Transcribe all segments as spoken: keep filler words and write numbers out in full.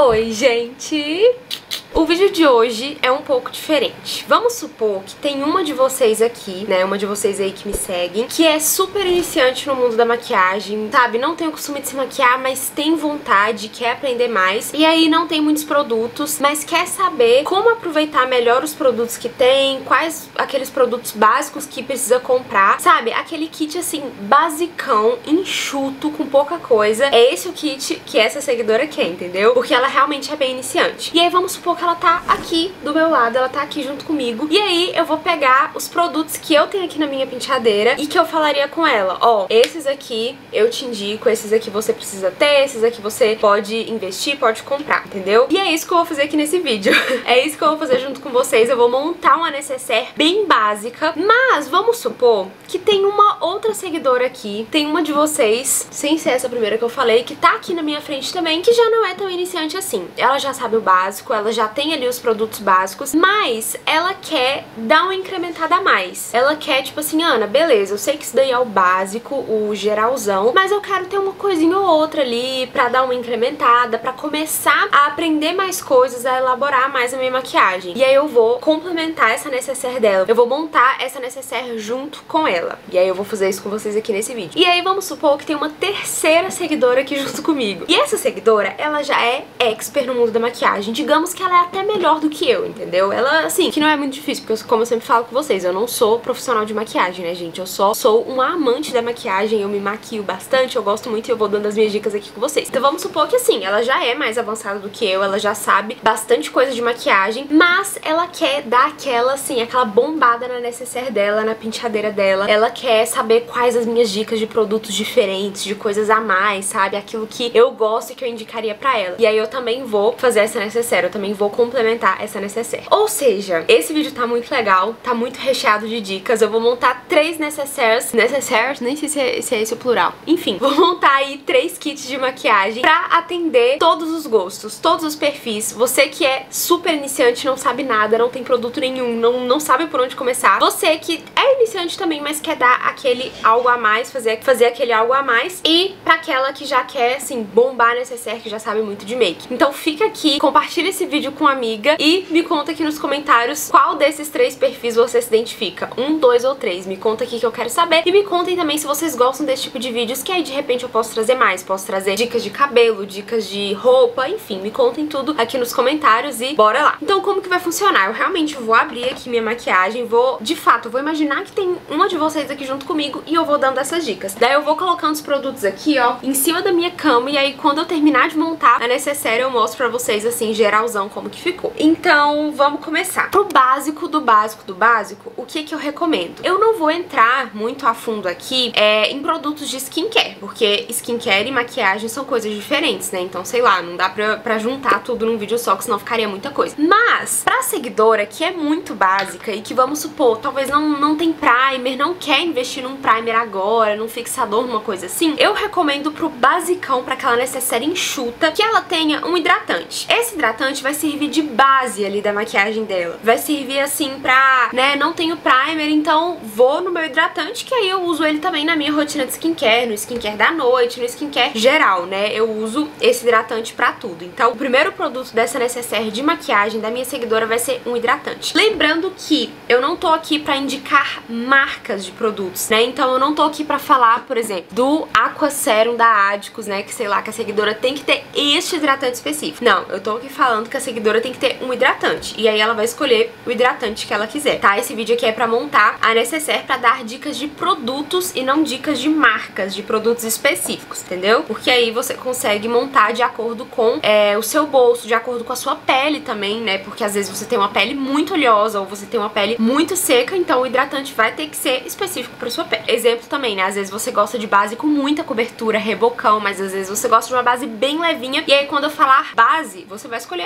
Oi, gente! O vídeo de hoje é um pouco diferente. Vamos supor que tem uma de vocês aqui, né, uma de vocês aí que me seguem, que é super iniciante no mundo da maquiagem, sabe? Não tem o costume de se maquiar, mas tem vontade, quer aprender mais. E aí não tem muitos produtos, mas quer saber como aproveitar melhor os produtos que tem, quais aqueles produtos básicos que precisa comprar, sabe? Aquele kit, assim, basicão, enxuto, com pouca coisa. É esse o kit que essa seguidora quer, entendeu? Porque ela realmente é bem iniciante. E aí vamos supor que ela tá aqui do meu lado, ela tá aqui junto comigo. E aí eu vou pegar os produtos que eu tenho aqui na minha penteadeira e que eu falaria com ela, ó, esses aqui eu te indico, esses aqui você precisa ter, esses aqui você pode investir, pode comprar, entendeu? E é isso que eu vou fazer aqui nesse vídeo. É isso que eu vou fazer junto com vocês. Eu vou montar uma necessaire bem básica, mas vamos supor que tem uma outra seguidora aqui, tem uma de vocês, sem ser essa primeira que eu falei, que tá aqui na minha frente também, que já não é tão iniciante assim. Ela já sabe o básico, ela já tem ali os produtos básicos, mas ela quer dar uma incrementada a mais. Ela quer, tipo assim, Ana, beleza, eu sei que isso daí é o básico, o geralzão, mas eu quero ter uma coisinha ou outra ali pra dar uma incrementada, pra começar a aprender mais coisas, a elaborar mais a minha maquiagem. E aí eu vou complementar essa necessaire dela, eu vou montar essa necessaire junto com ela. E aí eu vou fazer isso com vocês aqui nesse vídeo. E aí vamos supor que tem uma terceira seguidora aqui junto comigo. E essa seguidora, ela já é expert no mundo da maquiagem. Digamos que ela é até melhor do que eu, entendeu? Ela, assim, que não é muito difícil, porque eu, como eu sempre falo com vocês, eu não sou profissional de maquiagem, né, gente? Eu só sou uma amante da maquiagem, eu me maquio bastante, eu gosto muito e eu vou dando as minhas dicas aqui com vocês. Então vamos supor que, assim, ela já é mais avançada do que eu, ela já sabe bastante coisa de maquiagem, mas ela quer dar aquela, assim, aquela bombada na necessaire dela, na penteadeira dela. Ela quer saber quais as minhas dicas de produtos diferentes, de coisas a mais, sabe? Aquilo que eu gosto e que eu indicaria pra ela. E aí eu também vou fazer essa necessaire, eu também vou complementar essa necessaire. Ou seja, esse vídeo tá muito legal, tá muito recheado de dicas. Eu vou montar três necessaires, necessaires, nem sei se é, se é esse o plural. Enfim, vou montar aí três kits de maquiagem pra atender todos os gostos, todos os perfis. Você que é super iniciante, não sabe nada, não tem produto nenhum, não, não sabe por onde começar. Você que é iniciante também, mas quer dar aquele algo a mais, fazer, fazer aquele algo a mais. E pra aquela que já quer, assim, bombar a necessaire, que já sabe muito de make. Então fica aqui, compartilha esse vídeo com uma amiga e me conta aqui nos comentários qual desses três perfis você se identifica. Um, dois ou três. Me conta aqui que eu quero saber. E me contem também se vocês gostam desse tipo de vídeos, que aí de repente eu posso trazer mais. Posso trazer dicas de cabelo, dicas de roupa, enfim, me contem tudo aqui nos comentários e bora lá. Então como que vai funcionar? Eu realmente vou abrir aqui minha maquiagem, vou, de fato, eu vou imaginar que tem uma de vocês aqui junto comigo e eu vou dando essas dicas. Daí eu vou colocando os produtos aqui, ó, em cima da minha cama e aí quando eu terminar de montar a necessaire eu mostro pra vocês, assim, geralzão como que ficou. Então, vamos começar. Pro básico do básico do básico, o que que eu recomendo? Eu não vou entrar muito a fundo aqui é, em produtos de skincare, porque skincare e maquiagem são coisas diferentes, né? Então, sei lá, não dá pra, pra juntar tudo num vídeo só, que senão ficaria muita coisa. Mas, pra seguidora que é muito básica e que, vamos supor, talvez não, não tem primer, não quer investir num primer agora, num fixador, numa coisa assim, eu recomendo pro basicão, pra aquela necessaire enxuta, que ela tenha um hidratante. Esse hidratante vai servir de base ali da maquiagem dela. Vai servir assim pra, né, não tenho primer, então vou no meu hidratante, que aí eu uso ele também na minha rotina de skincare, no skincare da noite, no skincare geral, né? Eu uso esse hidratante pra tudo. Então o primeiro produto dessa necessaire de maquiagem da minha seguidora vai ser um hidratante. Lembrando que eu não tô aqui pra indicar marcas de produtos, né? Então eu não tô aqui pra falar, por exemplo, do Aqua Serum da Adicos, né? Que sei lá, que a seguidora tem que ter este hidratante específico. Não, eu tô aqui falando que a seguidora tem que ter um hidratante. E aí ela vai escolher o hidratante que ela quiser, tá? Esse vídeo aqui é pra montar a necessaire pra dar dicas de produtos e não dicas de marcas, de produtos específicos, entendeu? Porque aí você consegue montar de acordo com é, o seu bolso, de acordo com a sua pele também, né? Porque às vezes você tem uma pele muito oleosa ou você tem uma pele muito seca, então o hidratante vai ter que ser específico pra sua pele. Exemplo também, né? Às vezes você gosta de base com muita cobertura, rebocão, mas às vezes você gosta de uma base bem levinha, e aí quando eu falar base, você vai escolher aquela base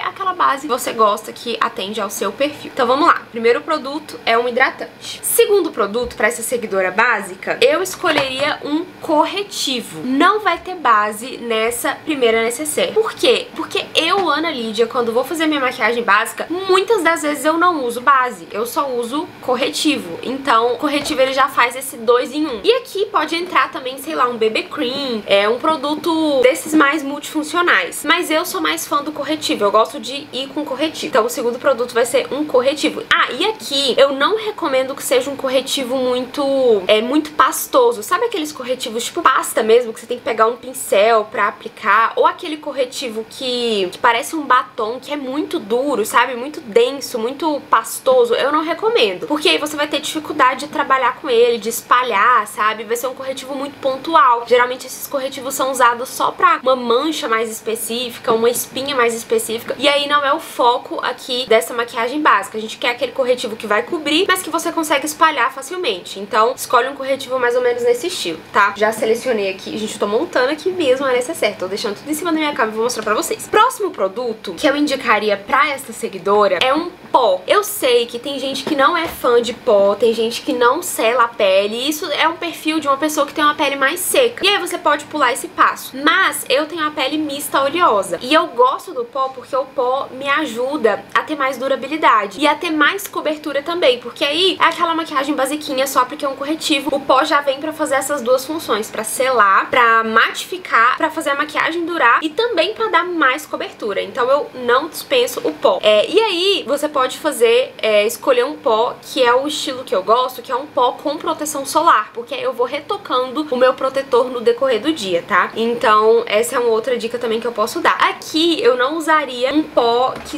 base que você gosta, que atende ao seu perfil. Então vamos lá. Primeiro produto é um hidratante. Segundo produto, pra essa seguidora básica, eu escolheria um corretivo. Não vai ter base nessa primeira necessaire. Por quê? Porque eu, Ana Lídia, quando vou fazer minha maquiagem básica, muitas das vezes eu não uso base, eu só uso corretivo. Então, o corretivo ele já faz esse dois em um. E aqui pode entrar também, sei lá, um B B Cream, é um produto desses mais multifuncionais. Mas eu sou mais fã do corretivo, eu gosto de ir com corretivo. Então, o segundo produto vai ser um corretivo. Ah, e aqui eu não recomendo que seja um corretivo muito, é, muito pastoso. Sabe aqueles corretivos tipo pasta mesmo, que você tem que pegar um pincel pra aplicar? Ou aquele corretivo que, que parece um batom, que é muito duro, sabe? Muito denso, muito pastoso. Eu não recomendo, porque aí você vai ter dificuldade de trabalhar com ele, de espalhar, sabe? Vai ser um corretivo muito pontual. Geralmente esses corretivos são usados só pra uma mancha mais específica, uma espinha mais específica, e aí não é o foco aqui dessa maquiagem básica. A gente quer aquele corretivo que vai cobrir, mas que você consegue espalhar facilmente. Então, escolhe um corretivo mais ou menos nesse estilo, tá? Já selecionei aqui, gente, tô montando aqui mesmo a necessaire, tô deixando tudo em cima da minha câmera e vou mostrar pra vocês. Próximo produto que eu indicaria pra essa seguidora é um pó. Eu sei que tem gente que não é fã de pó, tem gente que não sela a pele, e isso é um perfil de uma pessoa que tem uma pele mais seca. E aí você pode pular esse passo. Mas eu tenho a pele mista oleosa, e eu gosto do pó porque o pó me ajuda a ter mais durabilidade e a ter mais cobertura também, porque aí é aquela maquiagem basiquinha só porque é um corretivo. O pó já vem pra fazer essas duas funções, pra selar, pra matificar, pra fazer a maquiagem durar e também pra dar mais cobertura. Então eu não dispenso o pó. É, e aí você pode fazer, é, escolher um pó que é o estilo que eu gosto, que é um pó com proteção solar, porque aí eu vou retocando o meu protetor no decorrer do dia, tá? Então essa é uma outra dica também que eu posso dar. Aqui eu não usaria um pó que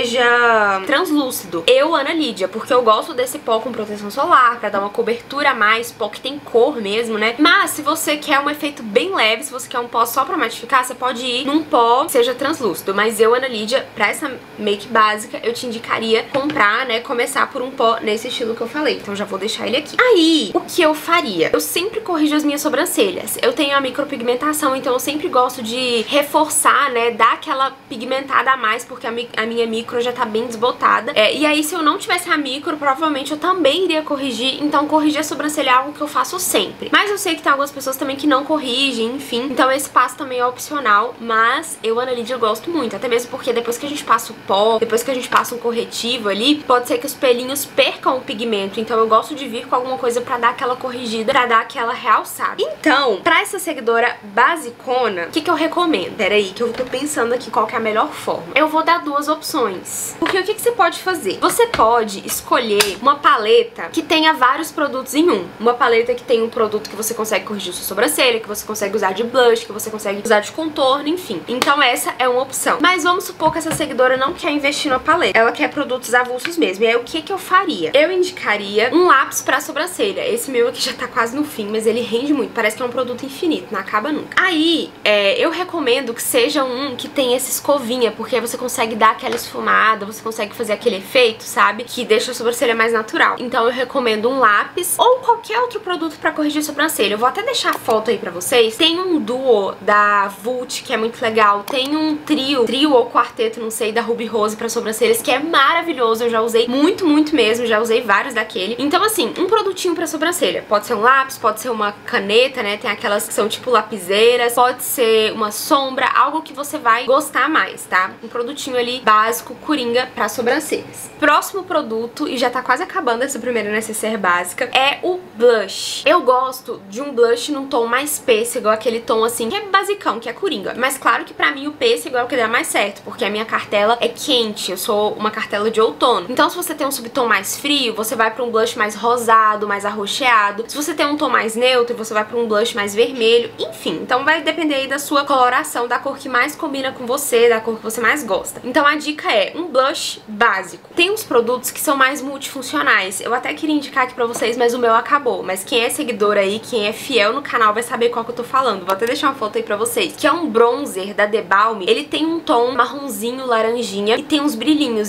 seja translúcido, eu, Ana Lídia, porque eu gosto desse pó com proteção solar, pra dar uma cobertura a mais, pó que tem cor mesmo, né? Mas se você quer um efeito bem leve, se você quer um pó só pra matificar, você pode ir num pó que seja translúcido. Mas eu, Ana Lídia, pra essa make básica, eu te indicaria comprar, né, começar por um pó nesse estilo que eu falei. Então já vou deixar ele aqui. Aí, o que eu faria? Eu sempre corrijo as minhas sobrancelhas. Eu tenho a micropigmentação, então eu sempre gosto de reforçar, né, dar aquela pigmentada a mais, porque a, mi a minha micro já tá bem desbotada. É, e aí, se eu não tivesse a micro, provavelmente eu também iria corrigir. Então corrigir a sobrancelha é algo que eu faço sempre. Mas eu sei que tem algumas pessoas também que não corrigem, enfim. Então esse passo também é opcional, mas eu, Ana Lídia, eu gosto muito. Até mesmo porque depois que a gente passa o pó, depois que a gente passa um corretivo ali, pode ser que os pelinhos percam o pigmento. Então eu gosto de vir com alguma coisa pra dar aquela corrigida, pra dar aquela realçada. Então, pra essa seguidora basicona, o que que eu recomendo? Peraí, que eu tô pensando aqui qual que é a melhor forma. Eu vou dar duas opções. Porque o que que você pode fazer? Você pode escolher uma paleta que tenha vários produtos em um. Uma paleta que tem um produto que você consegue corrigir sua sobrancelha, que você consegue usar de blush, que você consegue usar de contorno, enfim. Então essa é uma opção. Mas vamos supor que essa seguidora não quer investir na paleta. Ela quer produtos avulsos mesmo. E aí o que que eu faria? Eu indicaria um lápis pra sobrancelha. Esse meu aqui já tá quase no fim, mas ele rende muito. Parece que é um produto infinito, não acaba nunca. Aí, é, eu recomendo que seja um que tenha essa escovinha, porque aí você consegue dar aquela esfumada, você consegue fazer aquele efeito, sabe? Que deixa a sobrancelha mais natural. Então eu recomendo um lápis ou qualquer outro produto pra corrigir a sobrancelha. Eu vou até deixar a foto aí pra vocês. Tem um duo da Vult, que é muito legal. Tem um trio, trio ou quarteto, não sei, da Ruby Rose pra sobrancelhas, que é maravilhoso. Eu já usei muito, muito mesmo. Já usei vários daquele. Então assim, um produtinho pra sobrancelha. Pode ser um lápis, pode ser uma caneta, né? Tem aquelas que são tipo lapiseiras. Pode ser uma sombra, algo que você vai gostar mais, tá? Um produtinho ali básico, coringa pra sobrancelhas. Próximo produto, e já tá quase acabando essa primeira necessaire básica, é o blush. Eu gosto de um blush num tom mais pêssego, aquele tom assim, que é basicão, que é coringa. Mas claro que pra mim o pêssego é o que dá mais certo, porque a minha cartela é quente, eu sou uma cartela de outono. Então se você tem um subtom mais frio, você vai pra um blush mais rosado, mais arroxeado. Se você tem um tom mais neutro, você vai pra um blush mais vermelho. Enfim, então vai depender aí da sua coloração, da cor que mais combina com você, da cor que você mais gosta. Então a dica é um blush básico. Tem uns produtos que são mais multifuncionais. Eu até queria indicar aqui pra vocês, mas o meu acabou. Mas quem é seguidor aí, quem é fiel no canal vai saber qual que eu tô falando. Vou até deixar uma foto aí pra vocês. Que é um bronzer da The Balm. Ele tem um tom marronzinho, laranjinha e tem uns brilhinhos. Então eu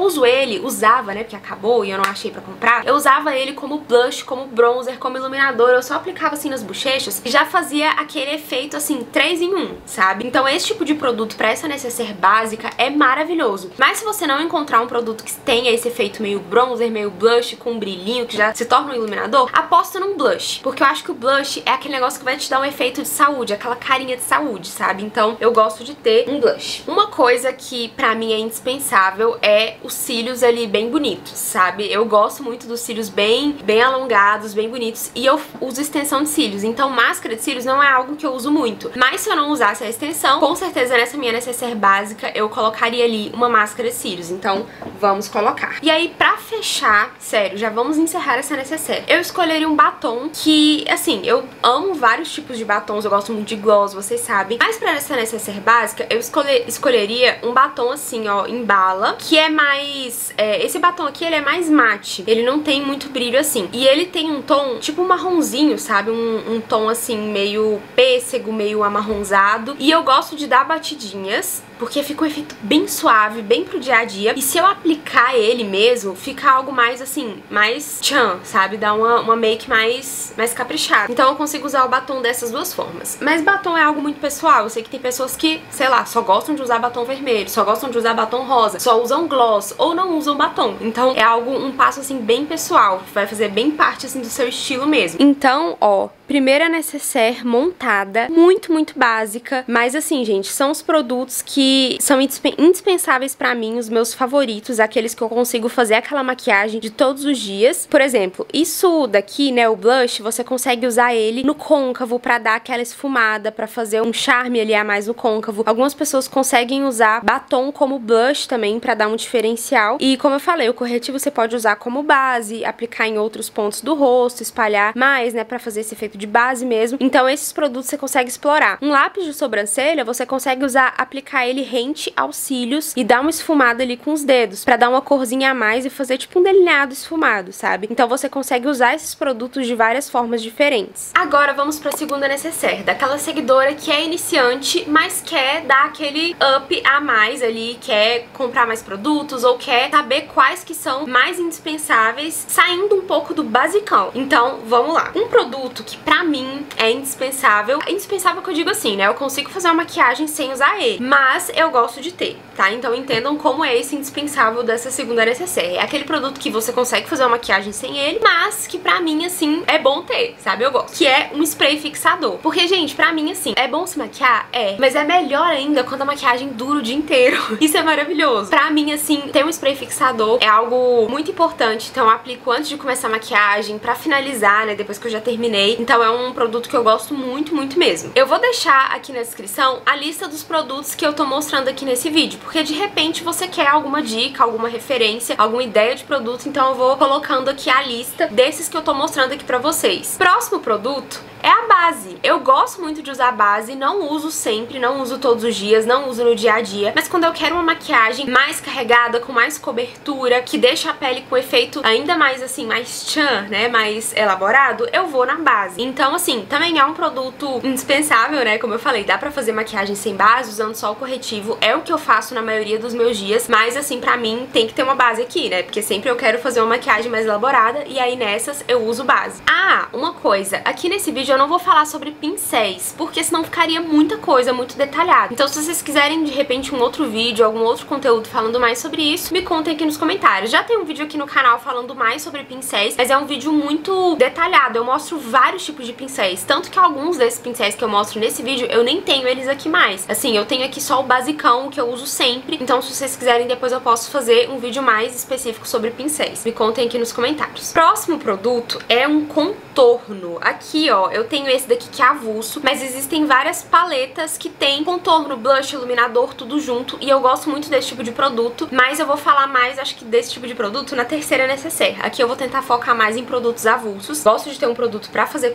uso ele, usava, né, porque acabou e eu não achei pra comprar, eu usava ele como blush, como bronzer, como iluminador, eu só aplicava assim nas bochechas e já fazia aquele efeito assim, três em um, sabe? Então esse tipo de produto pra essa necessaire básica é maravilhoso. Mas se você não encontrar um produto que tenha esse efeito meio bronzer, meio blush, com um brilhinho, que já se torna um iluminador, aposta num blush, porque eu acho que o blush é aquele negócio que vai te dar um efeito de saúde, aquela carinha de saúde, sabe? Então eu gosto de ter um blush. Uma coisa que pra mim é indispensável é os cílios ali bem bonitos, sabe? Eu gosto muito dos cílios bem, bem alongados, bem bonitos, e eu uso extensão de cílios, então máscara de cílios não é algo que eu uso muito. Mas se eu não usasse a extensão, com certeza nessa minha necessaire básica eu colocaria ali uma máscara de cílios, então vamos colocar. E aí pra fechar, sério, já vamos encerrar essa necessaire, eu escolheria um batom que, assim, eu amo vários tipos de batons, eu gosto muito de gloss, vocês sabem, mas pra essa necessaire básica eu escolher, escolheria um batom assim, ó, em bala, que é mais, é, esse batom aqui ele é mais mate, ele não tem muito brilho assim, e ele tem um tom tipo marronzinho, sabe, um, um tom assim meio pêssego, meio amarronzado, e eu gosto de dar batidinhas, porque fica um efeito bem suave, bem pro dia a dia, e se eu aplicar ele mesmo, fica algo mais assim, mais tchan, sabe, dá uma, uma make mais, mais caprichada. Então eu consigo usar o batom dessas duas formas. Mas batom é algo muito pessoal, eu sei que tem pessoas que, sei lá, só gostam de usar batom vermelho, só gostam de usar batom rosa, só usam gloss, ou não usam batom. Então é algo, um passo assim bem pessoal, vai fazer bem parte assim do seu estilo mesmo. Então, ó, primeira necessaire montada, muito, muito básica, mas assim, gente, são os produtos que são indispensáveis pra mim, os meus favoritos, aqueles que eu consigo fazer aquela maquiagem de todos os dias. Por exemplo, isso daqui, né, o blush, você consegue usar ele no côncavo pra dar aquela esfumada, pra fazer um charme ali a mais no côncavo. Algumas pessoas conseguem usar batom como blush também pra dar um diferencial. E como eu falei, o corretivo você pode usar como base, aplicar em outros pontos do rosto, espalhar mais, né, pra fazer esse efeito de base mesmo. Então esses produtos você consegue explorar. Um lápis de sobrancelha, você consegue usar, aplicar ele rente aos cílios e dar uma esfumada ali com os dedos, pra dar uma corzinha a mais e fazer tipo um delineado esfumado, sabe? Então você consegue usar esses produtos de várias formas diferentes. Agora vamos pra segunda necessaire, daquela seguidora que é iniciante, mas quer dar aquele up a mais ali, quer comprar mais produtos ou quer saber quais que são mais indispensáveis, saindo um pouco do basicão. Então, vamos lá. Um produto que pra mim é indispensável, indispensável que eu digo assim, né? Eu consigo fazer uma maquiagem sem usar ele, mas eu gosto de ter, tá? Então entendam como é esse indispensável dessa segunda necessaire. É aquele produto que você consegue fazer uma maquiagem sem ele, mas que pra mim, assim, é bom ter, sabe? Eu gosto. Que é um spray fixador. Porque, gente, pra mim, assim, é bom se maquiar? É. Mas é melhor ainda quando a maquiagem dura o dia inteiro. Isso é maravilhoso. Pra mim, assim, ter um spray fixador é algo muito importante. Então eu aplico antes de começar a maquiagem, pra finalizar, né? Depois que eu já terminei. Então é um produto que eu gosto muito, muito mesmo. Eu vou deixar aqui na descrição a lista dos produtos que eu tô mostrando aqui nesse vídeo, porque de repente você quer alguma dica, alguma referência, alguma ideia de produto, então eu vou colocando aqui a lista desses que eu tô mostrando aqui pra vocês. Próximo produto é a base. Eu gosto muito de usar base, não uso sempre, não uso todos os dias, não uso no dia a dia, mas quando eu quero uma maquiagem mais carregada, com mais cobertura, que deixa a pele com efeito ainda mais assim, mais tchan, né, mais elaborado, eu vou na base. Então assim, também é um produto indispensável, né, como eu falei, dá pra fazer maquiagem sem base, usando só o corretivo, é o que eu faço na maioria dos meus dias, mas assim, pra mim tem que ter uma base aqui, né, porque sempre eu quero fazer uma maquiagem mais elaborada, e aí nessas eu uso base. Ah, uma coisa, aqui nesse vídeo eu não vou falar sobre pincéis, porque senão ficaria muita coisa, muito detalhada. Então se vocês quiserem de repente um outro vídeo, algum outro conteúdo falando mais sobre isso, me contem aqui nos comentários. Já tem um vídeo aqui no canal falando mais sobre pincéis, mas é um vídeo muito detalhado, eu mostro vários tipos de pincéis, tanto que alguns desses pincéis que eu mostro nesse vídeo, eu nem tenho eles aqui mais. Assim, eu tenho aqui só o basicão, que eu uso sempre, então se vocês quiserem depois eu posso fazer um vídeo mais específico sobre pincéis. Me contem aqui nos comentários. Próximo produto é um contorno. Aqui, ó, eu tenho esse daqui que é avulso, mas existem várias paletas que tem contorno, blush, iluminador, tudo junto, e eu gosto muito desse tipo de produto, mas eu vou falar mais, acho que desse tipo de produto na terceira necessaire. Aqui eu vou tentar focar mais em produtos avulsos. Gosto de ter um produto pra fazer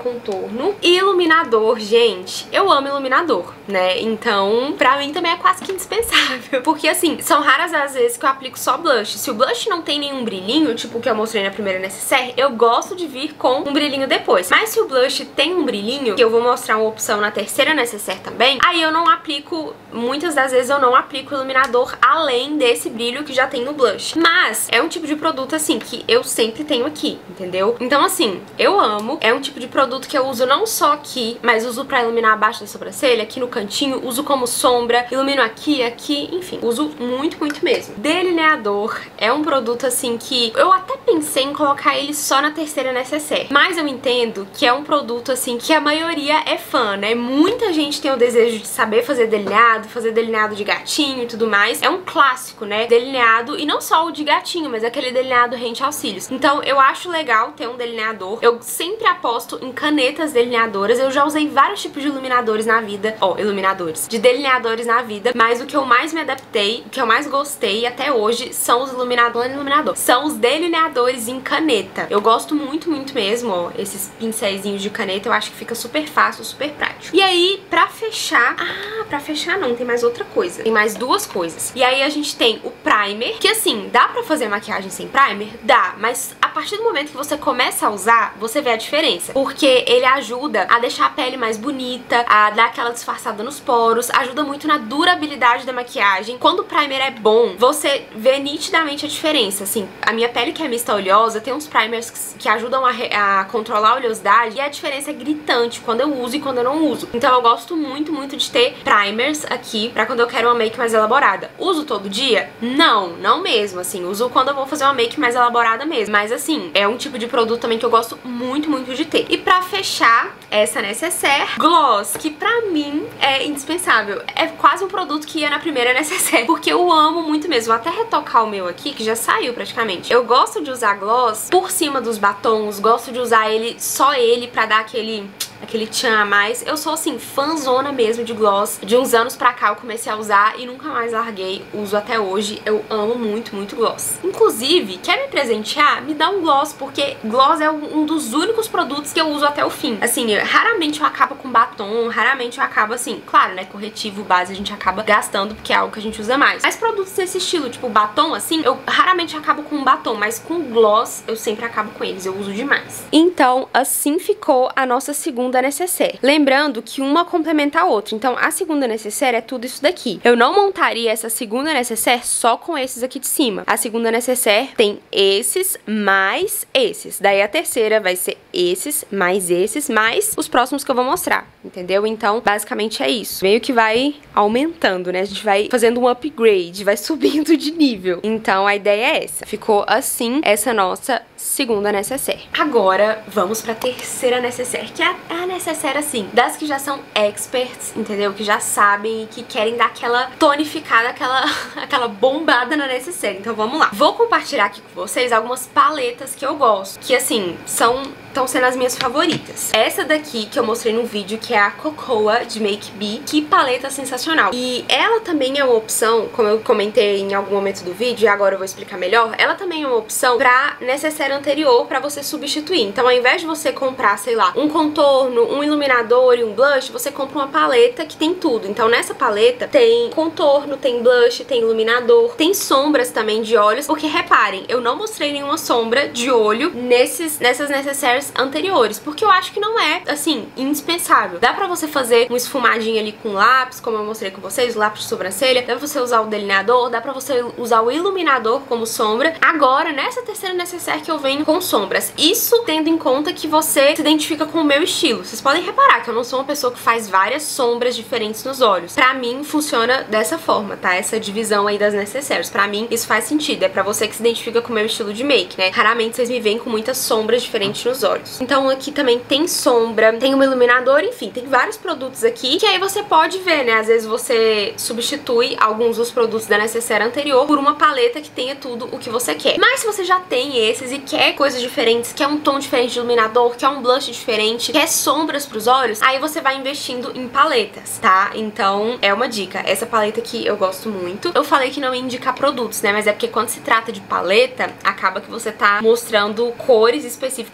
contorno. E iluminador, gente, eu amo iluminador, né? Então, pra mim também é quase que indispensável. Porque, assim, são raras as vezes que eu aplico só blush. Se o blush não tem nenhum brilhinho, tipo o que eu mostrei na primeira necessaire, eu gosto de vir com um brilhinho depois. Mas se o blush tem um brilhinho, que eu vou mostrar uma opção na terceira necessaire também, aí eu não aplico, muitas das vezes eu não aplico iluminador além desse brilho que já tem no blush. Mas é um tipo de produto, assim, que eu sempre tenho aqui, entendeu? Então, assim, eu amo. É um tipo de produto que eu uso não só aqui, mas uso pra iluminar abaixo da sobrancelha, aqui no cantinho, uso como sombra, ilumino aqui, aqui, enfim, uso muito, muito mesmo. Delineador é um produto, assim, que eu até pensei em colocar ele só na terceira necessaire, mas eu entendo que é um produto, assim, que a maioria é fã, né? Muita gente tem o desejo de saber fazer delineado, fazer delineado de gatinho e tudo mais. É um clássico, né? Delineado, e não só o de gatinho, mas aquele delineado rente aos cílios. Então, eu acho legal ter um delineador. Eu sempre aposto em canetas delineadoras. Eu já usei vários tipos de iluminadores na vida. Ó, oh, iluminadores. De delineadores na vida. Mas o que eu mais me adaptei, o que eu mais gostei até hoje são os iluminadores, iluminador. São os delineadores em caneta. Eu gosto muito, muito mesmo, ó. Esses pincéisinhos de caneta, eu acho que fica super fácil, super prático. E aí, pra fechar... Ah, pra fechar não, tem mais outra coisa. Tem mais duas coisas. E aí a gente tem o primer, que assim, dá pra fazer maquiagem sem primer? Dá, mas a partir do momento que você começa a usar, você vê a diferença. Porque ele ajuda a deixar a pele mais bonita, a dar aquela disfarçada nos poros, ajuda muito na durabilidade da maquiagem. Quando o primer é bom, você vê nitidamente a diferença. Assim, a minha pele que é mista oleosa, tem uns primers que, que ajudam a, a controlar a oleosidade, e a diferença é gritante quando eu uso e quando eu não uso. Então eu gosto muito, muito de ter primers aqui pra quando eu quero uma make mais elaborada. Uso todo dia? Não, não mesmo, assim, uso quando eu vou fazer uma make mais elaborada mesmo. Mas assim, é um tipo de produto também que eu gosto muito, muito de ter. E pra fechar essa necessaire, gloss, que pra mim é indispensável. É quase um produto que ia na primeira necessaire, porque eu amo muito mesmo. Vou até retocar o meu aqui, que já saiu praticamente. Eu gosto de usar gloss por cima dos batons, gosto de usar ele, só ele, pra dar aquele... aquele tchan a mais. Eu sou, assim, fãzona mesmo de gloss. De uns anos pra cá eu comecei a usar e nunca mais larguei. Uso até hoje. Eu amo muito, muito gloss. Inclusive, quer me presentear? Me dá um gloss, porque gloss é um dos únicos produtos que eu uso até o fim. Assim, eu, raramente eu acabo com batom, raramente eu acabo, assim, claro, né, corretivo, base, a gente acaba gastando, porque é algo que a gente usa mais. Mas produtos desse estilo, tipo batom, assim, eu raramente acabo com batom, mas com gloss eu sempre acabo com eles, eu uso demais. Então, assim ficou a nossa segunda necessaire. Lembrando que uma complementa a outra. Então, a segunda necessaire é tudo isso daqui. Eu não montaria essa segunda necessaire só com esses aqui de cima. A segunda necessaire tem esses mais esses. Daí a terceira vai ser esses mais esses mais os próximos que eu vou mostrar, entendeu? Então, basicamente é isso. Meio que vai aumentando, né? A gente vai fazendo um upgrade, vai subindo de nível. Então, a ideia é essa. Ficou assim essa nossa segunda necessaire. Agora, vamos pra terceira necessaire, que é a necessaire, assim, das que já são experts, entendeu? Que já sabem e que querem dar aquela tonificada, aquela, aquela bombada na necessaire. Então, vamos lá. Vou compartilhar aqui com vocês algumas paletas que eu gosto, que, assim, são... estão sendo as minhas favoritas. Essa daqui que eu mostrei no vídeo, que é a Cocoa de Make Be, que paleta sensacional. E ela também é uma opção, como eu comentei em algum momento do vídeo, e agora eu vou explicar melhor, ela também é uma opção pra necessaire anterior pra você substituir. Então, ao invés de você comprar, sei lá, um contorno, um iluminador e um blush, você compra uma paleta que tem tudo. Então, nessa paleta tem contorno, tem blush, tem iluminador, tem sombras também de olhos, porque reparem, eu não mostrei nenhuma sombra de olho nesses, nessas necessaires anteriores, porque eu acho que não é, assim, indispensável. Dá pra você fazer um esfumadinho ali com lápis, como eu mostrei com vocês, o lápis de sobrancelha, dá pra você usar o delineador, dá pra você usar o iluminador como sombra. Agora, nessa terceira necessaire que eu venho com sombras, isso tendo em conta que você se identifica com o meu estilo. Vocês podem reparar que eu não sou uma pessoa que faz várias sombras diferentes nos olhos. Pra mim, funciona dessa forma, tá? Essa divisão aí das necessaires. Pra mim, isso faz sentido. É pra você que se identifica com o meu estilo de make, né? Raramente vocês me veem com muitas sombras diferentes nos olhos. Então aqui também tem sombra, tem um iluminador, enfim, tem vários produtos aqui que aí você pode ver, né? Às vezes você substitui alguns dos produtos da necessaire anterior por uma paleta que tenha tudo o que você quer. Mas se você já tem esses e quer coisas diferentes, quer um tom diferente de iluminador, quer um blush diferente, quer sombras pros olhos, aí você vai investindo em paletas, tá? Então é uma dica. Essa paleta aqui eu gosto muito. Eu falei que não ia indicar produtos, né? Mas é porque quando se trata de paleta, acaba que você tá mostrando cores específicas que tem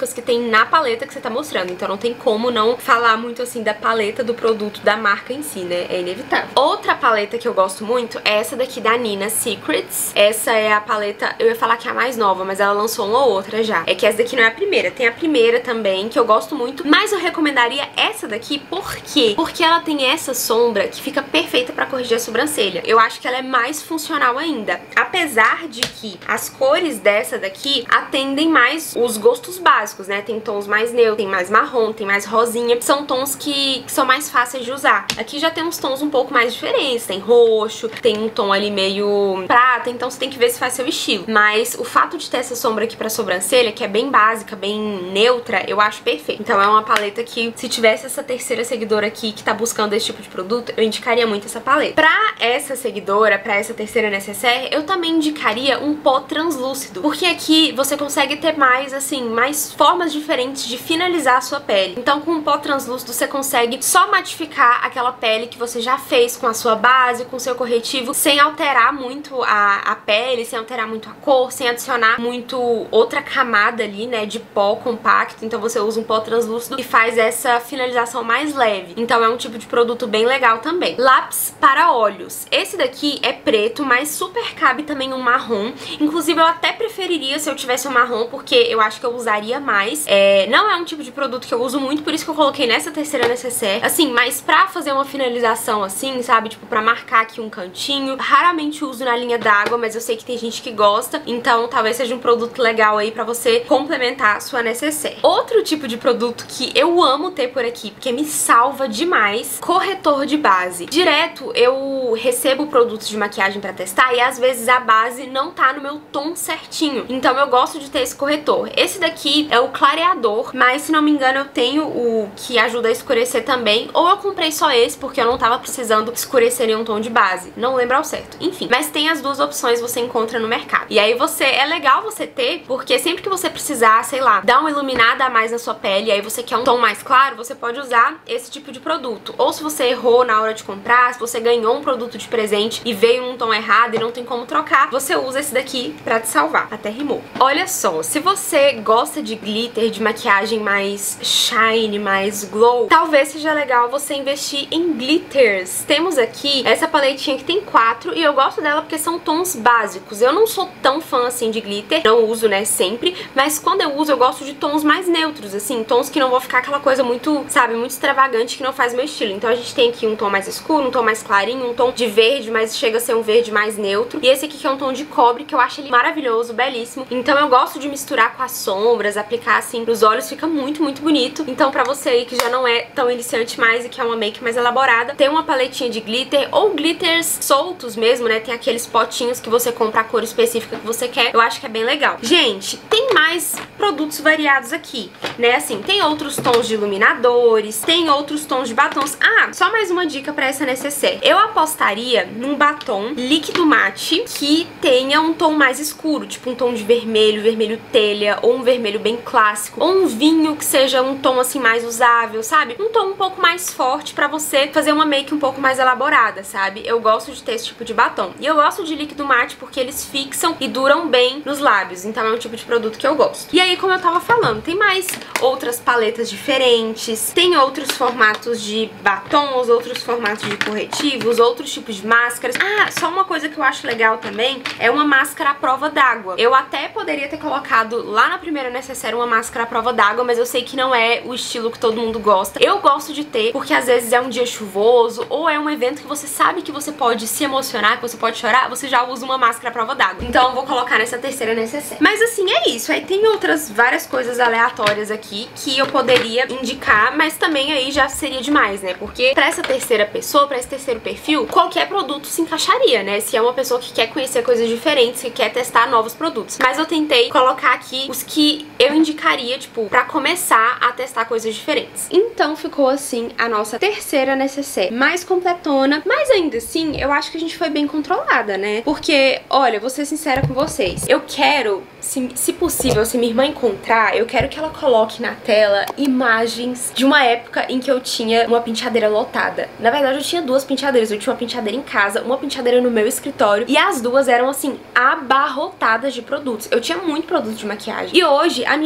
maquiagem na paleta que você tá mostrando. Então não tem como não falar muito assim da paleta do produto, da marca em si, né? É inevitável. Outra paleta que eu gosto muito é essa daqui da Nina Secrets. Essa é a paleta, eu ia falar que é a mais nova, mas ela lançou uma ou outra já. É que essa daqui não é a primeira, tem a primeira também, que eu gosto muito, mas eu recomendaria essa daqui, por quê? Porque ela tem essa sombra que fica perfeita pra corrigir a sobrancelha. Eu acho que ela é mais funcional ainda, apesar de que as cores dessa daqui atendem mais os gostos básicos, né? Tem tons mais neutros, tem mais marrom, tem mais rosinha, são tons que, que são mais fáceis de usar. Aqui já tem uns tons um pouco mais diferentes, tem roxo, tem um tom ali meio prata, então você tem que ver se faz seu estilo. Mas o fato de ter essa sombra aqui pra sobrancelha, que é bem básica, bem neutra, eu acho perfeito. Então é uma paleta que, se tivesse essa terceira seguidora aqui que tá buscando esse tipo de produto, eu indicaria muito essa paleta. Pra essa seguidora, pra essa terceira necessaire, eu também indicaria um pó translúcido, porque aqui você consegue ter mais, assim, mais formas diferentes de finalizar a sua pele. Então com um pó translúcido você consegue só matificar aquela pele que você já fez com a sua base, com o seu corretivo, sem alterar muito a, a pele, sem alterar muito a cor, sem adicionar muito outra camada ali, né, de pó compacto. Então você usa um pó translúcido e faz essa finalização mais leve. Então é um tipo de produto bem legal também. Lápis para olhos. Esse daqui é preto, mas super cabe também um marrom. Inclusive eu até preferiria se eu tivesse um marrom, porque eu acho que eu usaria mais. É, não é um tipo de produto que eu uso muito, por isso que eu coloquei nessa terceira necessaire. Assim, mas pra fazer uma finalização assim, sabe, tipo pra marcar aqui um cantinho, raramente uso na linha d'água, mas eu sei que tem gente que gosta, então talvez seja um produto legal aí pra você complementar a sua necessaire. Outro tipo de produto que eu amo ter por aqui, porque me salva demais, corretor de base. Direto eu recebo produtos de maquiagem pra testar e às vezes a base não tá no meu tom certinho, então eu gosto de ter esse corretor. Esse daqui é o clareador, mas se não me engano eu tenho o que ajuda a escurecer também, ou eu comprei só esse porque eu não tava precisando escurecer nenhum tom de base, não lembro ao certo. Enfim, mas tem as duas opções, você encontra no mercado. E aí você, é legal você ter, porque sempre que você precisar, sei lá, dar uma iluminada a mais na sua pele, e aí você quer um tom mais claro, você pode usar esse tipo de produto. Ou se você errou na hora de comprar, se você ganhou um produto de presente e veio num tom errado e não tem como trocar, você usa esse daqui pra te salvar. Até rimou. Olha só, se você gosta de glitter, de maquiagem mais shine, mais glow, talvez seja legal você investir em glitters. Temos aqui essa paletinha que tem quatro e eu gosto dela porque são tons básicos. Eu não sou tão fã assim de glitter, não uso, né, sempre, mas quando eu uso eu gosto de tons mais neutros, assim, tons que não vão ficar aquela coisa muito, sabe, muito extravagante que não faz meu estilo. Então a gente tem aqui um tom mais escuro, um tom mais clarinho, um tom de verde, mas chega a ser um verde mais neutro, e esse aqui que é um tom de cobre, que eu acho ele maravilhoso, belíssimo. Então eu gosto de misturar com as sombras, aplicar assim nos olhos, fica muito, muito bonito. Então pra você aí que já não é tão iniciante mais e que é uma make mais elaborada, tem uma paletinha de glitter ou glitters soltos mesmo, né? Tem aqueles potinhos que você compra a cor específica que você quer. Eu acho que é bem legal. Gente, tem mais produtos variados aqui, né? Assim, tem outros tons de iluminadores, tem outros tons de batons. Ah, só mais uma dica pra essa necessaire. Eu apostaria num batom líquido mate que tenha um tom mais escuro, tipo um tom de vermelho, vermelho telha, ou um vermelho bem clássico, ou um vinho que seja um tom assim mais usável, sabe? Um tom um pouco mais forte pra você fazer uma make um pouco mais elaborada, sabe? Eu gosto de ter esse tipo de batom. E eu gosto de líquido mate porque eles fixam e duram bem nos lábios, então é um tipo de produto que eu gosto. E aí, como eu tava falando, tem mais outras paletas diferentes, tem outros formatos de batons, outros formatos de corretivos, outros tipos de máscaras. Ah, só uma coisa que eu acho legal também é uma máscara à prova d'água. Eu até poderia ter colocado lá na primeira necessaire uma máscara à prova d'água, mas eu sei que não é o estilo que todo mundo gosta. Eu gosto de ter, porque às vezes é um dia chuvoso, ou é um evento que você sabe que você pode se emocionar, que você pode chorar, você já usa uma máscara à prova d'água. Então eu vou colocar nessa terceira necessaire. Mas assim, é isso. Aí tem outras várias coisas aleatórias aqui que eu poderia indicar, mas também aí já seria demais, né? Porque pra essa terceira pessoa, pra esse terceiro perfil, qualquer produto se encaixaria, né? Se é uma pessoa que quer conhecer coisas diferentes, que quer testar novos produtos. Mas eu tentei colocar aqui os que eu indicaria, tipo, pra começar a testar coisas diferentes. Então ficou assim a nossa terceira necessaire, mais completona, mas ainda assim eu acho que a gente foi bem controlada, né? Porque, olha, vou ser sincera com vocês, eu quero, se, se possível, se minha irmã encontrar, eu quero que ela coloque na tela imagens de uma época em que eu tinha uma penteadeira lotada. Na verdade eu tinha duas penteadeiras, eu tinha uma penteadeira em casa, uma penteadeira no meu escritório, e as duas eram assim, abarrotadas de produtos. Eu tinha muito produto de maquiagem. E hoje a minha necessaire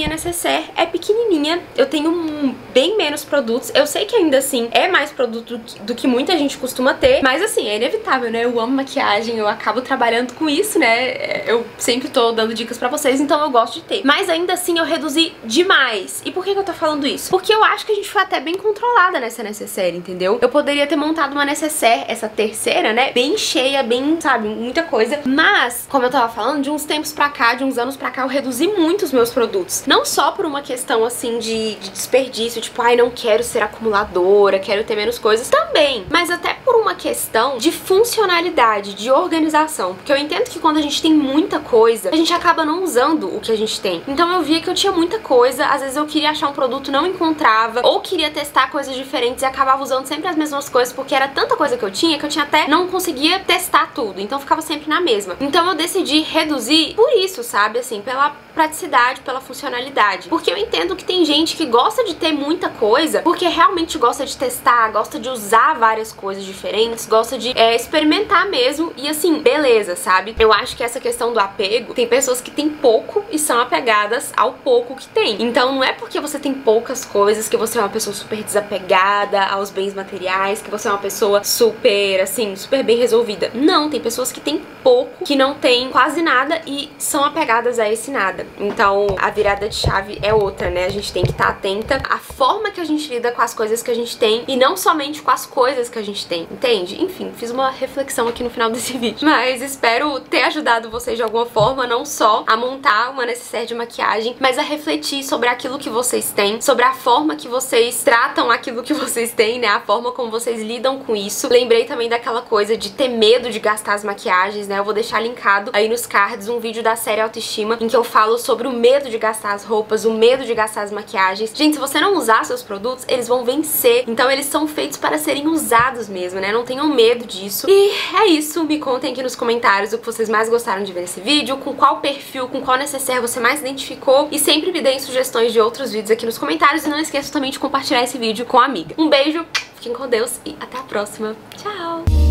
necessaire é pequenininha, eu tenho um, bem menos produtos. Eu sei que ainda assim é mais produto do que, do que muita gente costuma ter, mas assim, é inevitável, né? Eu amo maquiagem, eu acabo trabalhando com isso, né? Eu sempre tô dando dicas pra vocês, então eu gosto de ter. Mas ainda assim eu reduzi demais. E por que que eu tô falando isso? Porque eu acho que a gente foi até bem controlada nessa necessaire, entendeu? Eu poderia ter montado uma necessaire, essa terceira, né? Bem cheia, bem, sabe, muita coisa. Mas, como eu tava falando, de uns tempos pra cá, de uns anos pra cá, eu reduzi muito os meus produtos. Não só por uma questão, assim, de, de desperdício, tipo, ai, não quero ser acumuladora, quero ter menos coisas, também. Mas até por uma questão de funcionalidade, de organização. Porque eu entendo que quando a gente tem muita coisa, a gente acaba não usando o que a gente tem. Então eu via que eu tinha muita coisa, às vezes eu queria achar um produto, não encontrava, ou queria testar coisas diferentes e acabava usando sempre as mesmas coisas, porque era tanta coisa que eu tinha que eu tinha até não conseguia testar tudo, então ficava sempre na mesma. Então eu decidi reduzir por isso, sabe, assim, pela praticidade, pela funcionalidade. Porque eu entendo que tem gente que gosta de ter muita coisa, porque realmente gosta de testar, gosta de usar várias coisas diferentes, gosta de é, experimentar mesmo, e assim, beleza, sabe? Eu acho que essa questão do apego, tem pessoas que têm pouco e são apegadas ao pouco que tem. Então não é porque você tem poucas coisas que você é uma pessoa super desapegada aos bens materiais, que você é uma pessoa super, assim, super bem resolvida. Não, tem pessoas que têm pouco, que não tem quase nada e são apegadas a esse nada. Então a virada de chave é outra, né? A gente tem que estar atenta à forma que a gente lida com as coisas que a gente tem e não somente com as coisas que a gente tem, entende? Enfim, fiz uma reflexão aqui no final desse vídeo, mas espero ter ajudado vocês de alguma forma, não só a montar uma necessaire de maquiagem, mas a refletir sobre aquilo que vocês têm, sobre a forma que vocês tratam aquilo que vocês têm, né? A forma como vocês lidam com isso. Lembrei também daquela coisa de ter medo de gastar as maquiagens, né? Eu vou deixar linkado aí nos cards um vídeo da série Autoestima em que eu falo sobre o medo de gastar as roupas, o medo de gastar as maquiagens. Gente, se você não usar seus produtos, eles vão vencer. Então eles são feitos para serem usados mesmo, né? Não tenham medo disso. E é isso. Me contem aqui nos comentários o que vocês mais gostaram de ver nesse vídeo, com qual perfil, com qual necessaire você mais identificou. E sempre me deem sugestões de outros vídeos aqui nos comentários. E não esqueça também de compartilhar esse vídeo com a amiga. Um beijo, fiquem com Deus e até a próxima. Tchau!